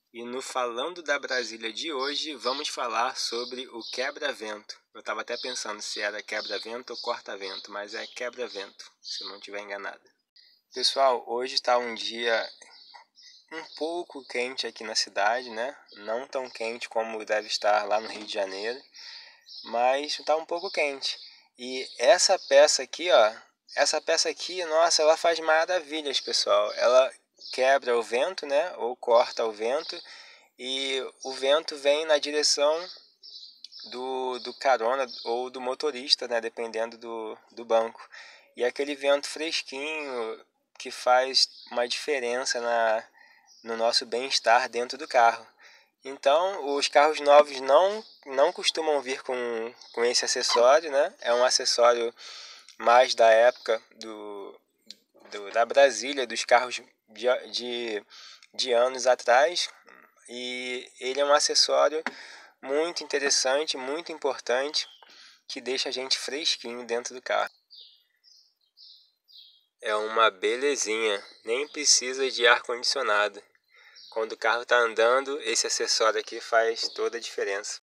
E no Falando da Brasília de hoje, vamos falar sobre o quebra-vento. Eu estava até pensando se era quebra-vento ou corta-vento, mas é quebra-vento, se eu não estiver enganado. Pessoal, hoje está um dia um pouco quente aqui na cidade, né? Não tão quente como deve estar lá no Rio de Janeiro, mas está um pouco quente. E essa peça aqui, ó, nossa, ela faz maravilhas, pessoal. Ela quebra o vento, né? Ou corta o vento, e o vento vem na direção do carona ou do motorista, né? Dependendo do banco. E aquele vento fresquinho que faz uma diferença no nosso bem-estar dentro do carro. Então, os carros novos não costumam vir com esse acessório, né? É um acessório mais da época da Brasília, dos carros de anos atrás. E ele é um acessório muito interessante, muito importante, que deixa a gente fresquinho dentro do carro. É uma belezinha, nem precisa de ar-condicionado. Quando o carro está andando, esse acessório aqui faz toda a diferença.